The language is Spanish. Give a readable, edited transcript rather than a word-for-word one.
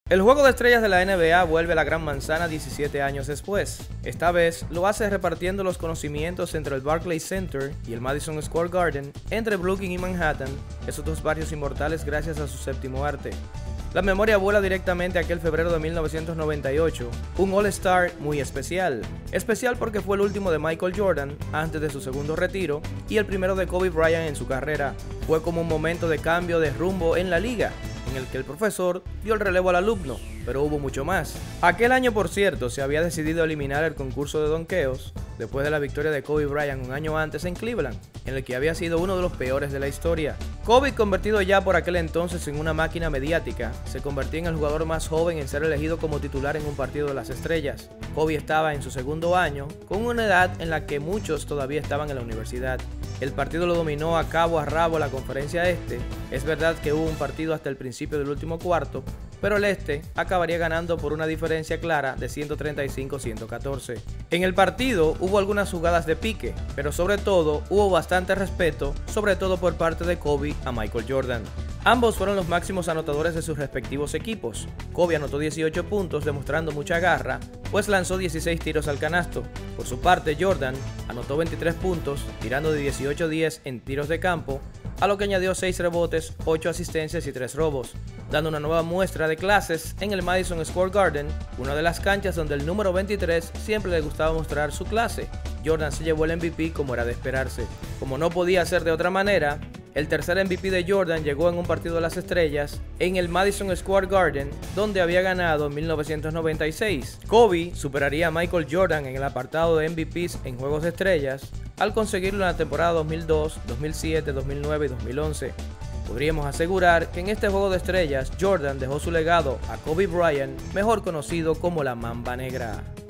El juego de estrellas de la NBA vuelve a la Gran Manzana 17 años después. Esta vez lo hace repartiendo los conocimientos entre el Barclays Center y el Madison Square Garden, entre Brooklyn y Manhattan, esos dos barrios inmortales gracias a su séptimo arte. La memoria vuela directamente a aquel febrero de 1998, un All-Star muy especial. Especial porque fue el último de Michael Jordan antes de su segundo retiro y el primero de Kobe Bryant en su carrera. Fue como un momento de cambio de rumbo en la liga, en el que el profesor dio el relevo al alumno, pero hubo mucho más. Aquel año, por cierto, se había decidido eliminar el concurso de donkeos después de la victoria de Kobe Bryant un año antes en Cleveland, en el que había sido uno de los peores de la historia. Kobe, convertido ya por aquel entonces en una máquina mediática, se convertía en el jugador más joven en ser elegido como titular en un partido de las estrellas. Kobe estaba en su segundo año, con una edad en la que muchos todavía estaban en la universidad. El partido lo dominó a cabo a rabo la conferencia este. Es verdad que hubo un partido hasta el principio del último cuarto, pero el este acabaría ganando por una diferencia clara de 135-114. En el partido hubo algunas jugadas de pique, pero sobre todo hubo bastante respeto, sobre todo por parte de Kobe a Michael Jordan. Ambos fueron los máximos anotadores de sus respectivos equipos. Kobe anotó 18 puntos demostrando mucha garra, pues lanzó 16 tiros al canasto. Por su parte, Jordan anotó 23 puntos, tirando de 18-10 en tiros de campo, a lo que añadió 6 rebotes, 8 asistencias y 3 robos, dando una nueva muestra de clases en el Madison Square Garden, una de las canchas donde el número 23 siempre le gustaba mostrar su clase. Jordan se llevó el MVP como era de esperarse. Como no podía ser de otra manera, el tercer MVP de Jordan llegó en un partido de las estrellas en el Madison Square Garden, donde había ganado en 1996. Kobe superaría a Michael Jordan en el apartado de MVPs en juegos de estrellas al conseguirlo en la temporada 2002, 2007, 2009 y 2011. Podríamos asegurar que en este juego de estrellas Jordan dejó su legado a Kobe Bryant, mejor conocido como la Mamba Negra.